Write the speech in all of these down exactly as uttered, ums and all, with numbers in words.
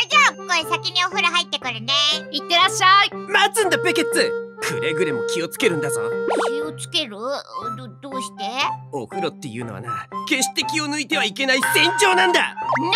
じゃあこれ先にお風呂入ってくるね。 いってらっしゃい。 待つんだベケッツ。くれぐれも気をつけるんだぞ。 気をつける？ど、どうして？ お風呂っていうのはな、決して気を抜いてはいけない戦場なんだ。な、なんだ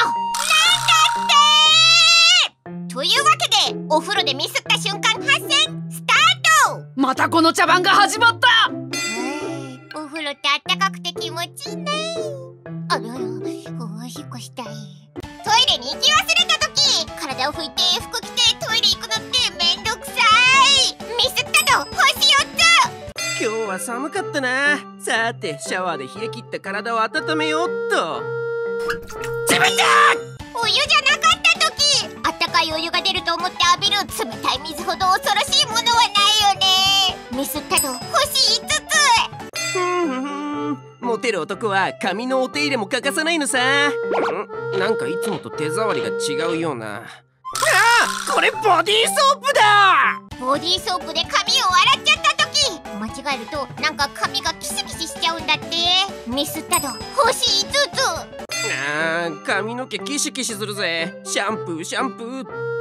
ってというわけでお風呂でミスった瞬間発戦スタート。 またこの茶番が始まった。 お風呂ってあったかくて気持ちいいね。あらら、おしっこしたい。トイレに行き忘れた時、体を拭いて服着てトイレ行くのってめんどくさい。ミスったの星よっつ。 今日は寒かったな。さてシャワーで冷え切った体を温めようっと。冷たいお湯じゃなかった時、あったかいお湯が出ると思って浴びる冷たい水ほど恐ろしいものはないよね。ミスったの星いつつ。 ふんふん、モテる男は髪のお手入れも欠かさないのさ。ん、なんかいつもと手触りが違うような。ああ、これボディーソープだ。 ボディーソープで髪を洗っちゃった時、間違えるとなんか髪がキシキシしちゃうんだって。ミスったの星いつつ。 あー、髪の毛キシキシするぜ。シャンプーシャンプー。ん、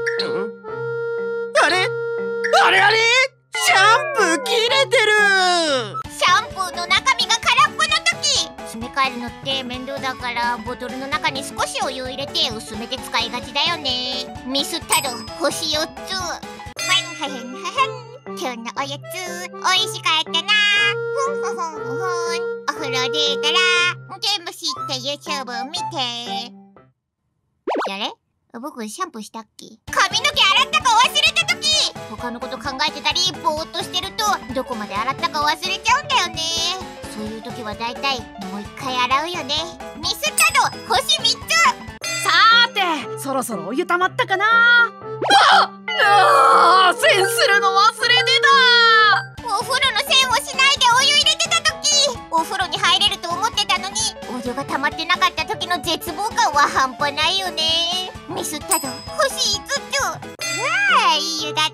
あれあれあれ、シャンプー切れてる。 シャンプーの中身が空っぽの時、詰め替えるのって面倒だからボトルの中に少しお湯を入れて薄めて使いがちだよね。ミスったの星よっつ。ふんはふんはふん、今日のおやつおいしかったな。ふんふんふんふんふん。お風呂出たら全部知って YouTube 見て。あれ、僕シャンプーしたっけ？髪の毛洗ったか忘れた時、他のこと考えてたりぼーっとしてるとどこまで洗ったか忘れちゃうんだよね。そういう時はだいたいもう一回洗うよね。ミスったの星みっつ。 さーて、そろそろお湯たまったかな。ああ、栓するの忘れてた。お風呂の栓をしないでお湯入れてた時、お風呂に入れると思ってたのにお湯が溜まってなかった時の絶望感は半端ないよね。ミスったの星いつつ。わあ、いい湯だった。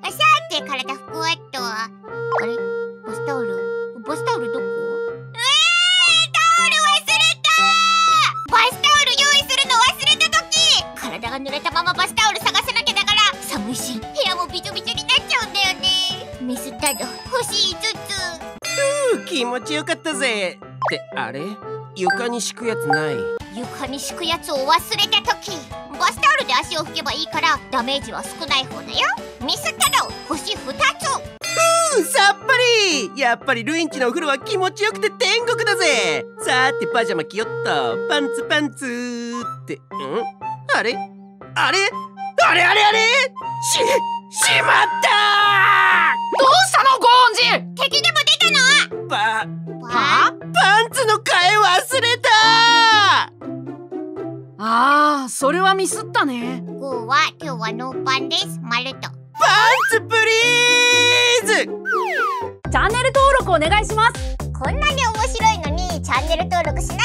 さて体拭くわっと。あれ、バスタオルバスタオルどこ？えー、タオル忘れた。バスタオル用意するの忘れた時、体が濡れたままバスタオル探さなきゃだから、寒いし部屋もびちょびちょになっちゃうんだよね。ミスったの星いつつ。 ふう、気持ちよかったぜ。ってあれ、床に敷くやつない。 床に敷くやつを忘れた時、バスタオルで足を拭けばいいからダメージは少ない方だよ。ミスったの星ふたつ。 ふう、さっぱり。やっぱりルインチのお風呂は気持ちよくて天国だぜ。さーてパジャマ着よっと。パンツパンツって、ん、あれあれあれあれあれ、し、しまった。 どうしたのゴーンジ。 敵でも出たの？ パ、 パパンツの替え忘れた。 ああ、それはミスったね。 ゴーは今日はノーパンです。まると。 パンツプリーズ。 チャンネル登録お願いします。 こんなに面白いのにチャンネル登録しない